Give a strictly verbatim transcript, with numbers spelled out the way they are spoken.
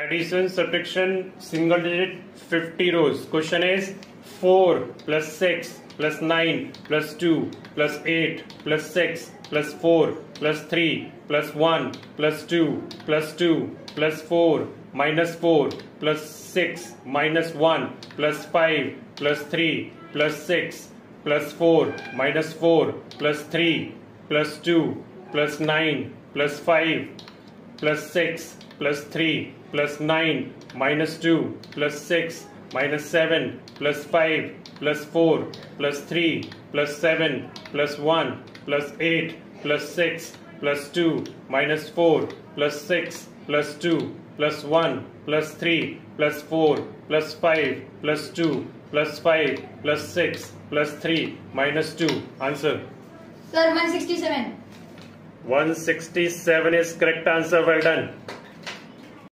Addition, subtraction, single digit, fifty rows. Question is four plus six plus nine plus two plus eight plus six plus four plus three plus one plus two plus two plus four minus four plus six minus one plus five plus three plus six plus four minus four plus three plus two plus nine plus five plus six plus three plus nine minus two plus six minus seven plus five plus four plus three plus seven plus one plus eight plus six plus two minus four plus six plus two plus one plus three plus four plus five plus two plus five plus six plus three minus two. Answer. Sir, one sixty-seven. one sixty-seven is correct answer. Well done.